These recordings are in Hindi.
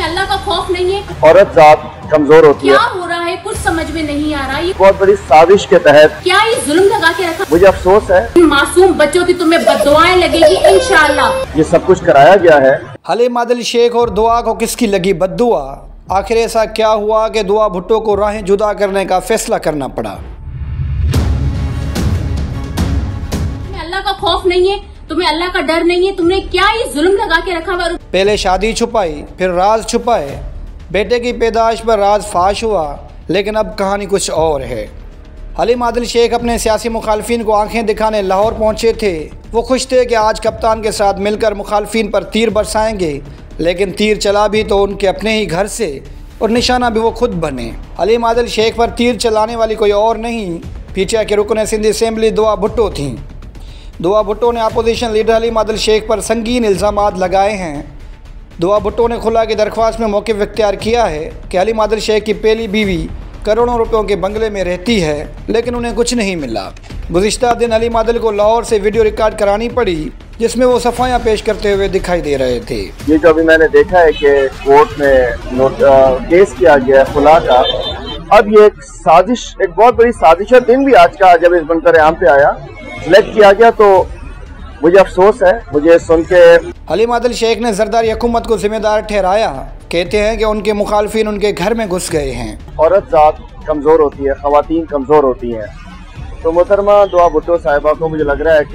तुम्हें अल्लाह का खौफ नहीं है? औरत जात कमजोर होती है। क्या हो रहा है कुछ समझ में नहीं आ रहा। ये बहुत बड़ी साजिश के तहत क्या ये जुल्म लगा के रखा। मुझे अफसोस है मासूम बच्चों की तुम्हें बद्दुआएं लगेगी इंशाअल्लाह। ये सब कुछ कराया गया है। हलीम आदिल शेख और दुआ को किसकी लगी बद्दुआ। आखिर ऐसा क्या हुआ कि दुआ भुट्टो को राहें जुदा करने का फैसला करना पड़ा। तुम्हें अल्लाह का खौफ नहीं है, तुम्हें अल्लाह का डर नहीं है, तुमने क्या ये जुल्म लगा के रखा। पहले शादी छुपाई फिर राज छुपाए, बेटे की पैदाइश पर राज फाश हुआ, लेकिन अब कहानी कुछ और है। हलीम आदिल शेख अपने सियासी मुखालफिन को आंखें दिखाने लाहौर पहुंचे थे। वो खुश थे कि आज कप्तान के साथ मिलकर मुखालफिन पर तीर बरसाएंगे, लेकिन तीर चला भी तो उनके अपने ही घर से और निशाना भी वो खुद बने। हलीम आदिल शेख पर तीर चलाने वाली कोई और नहीं, पीछे के रुकन सिंध असम्बली दुआ भुट्टो थीं। दुआ भुट्टो ने अपोजिशन लीडर हलीम आदिल शेख पर संगीन इल्ज़ामात लगाए हैं। दुआ भुट्टो ने खुला की दरख्वास्त में मौक़िफ़ इख्तियार किया है कि हलीम आदिल शेख की पहली बीवी करोड़ों रुपयों के बंगले में रहती है, लेकिन उन्हें कुछ नहीं मिला। गुज़िश्ता दिन हलीम आदिल को लाहौर से वीडियो रिकॉर्ड करानी पड़ी, जिसमें वो सफाइयाँ पेश करते हुए दिखाई दे रहे थे। ये जो अभी मैंने देखा है कि कोर्ट में केस किया गया है खुला का, अब ये एक साजिश, एक बहुत बड़ी साजिश है। दिन भी आज का जब इस बनकर आम पे आया सिलेक्ट किया गया तो मुझे अफसोस है। मुझे सुन के हलीम आदिल शेख ने जरदारी हुकूमत को जिम्मेदार ठहराया। कहते हैं कि उनके मुखालफिन उनके घर में घुस गए हैं। औरत जात कमज़ोर होती है, ख़वातीन कमज़ोर होती हैं। तो मोहतरमा दुआ भुट्टो साहिबा को मुझे लग रहा है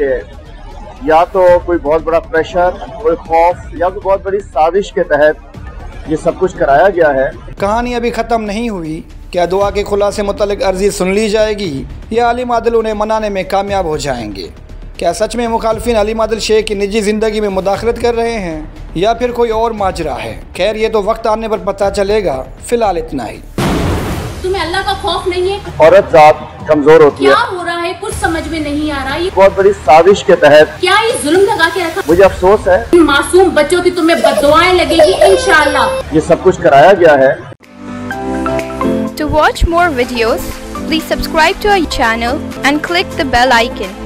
कि या तो कोई बहुत बड़ा प्रेशर, कोई खौफ, या कोई बहुत बड़ी साजिश के तहत ये सब कुछ कराया गया है। कहानी अभी ख़त्म नहीं हुई। क्या दुआ के खुला से मुतल्लिक अर्जी सुन ली जाएगी या हलीम आदिल उन्हें मनाने में कामयाब हो जाएंगे। क्या सच में मुखालफिन हलीम आदिल शेख की निजी ज़िंदगी में मुदाखलत कर रहे हैं या फिर कोई और माजरा है। खैर ये तो वक्त आने पर पता चलेगा। फ़िलहाल इतना ही। तुम्हें अल्लाह का खौफ नहीं है? औरत जात कमज़ोर होती है। क्या हो रहा है कुछ समझ में नहीं आ रहा। ये बहुत बड़ी साजिश के तहत क्या ये जुल्म लगा के रखा। मुझे अफसोस है मासूम बच्चों की तुम्हें बद्दुआएं लगेगी इंशाअल्लाह। ये सब कुछ कराया गया है। To watch more videos, please subscribe to our channel and click the bell icon.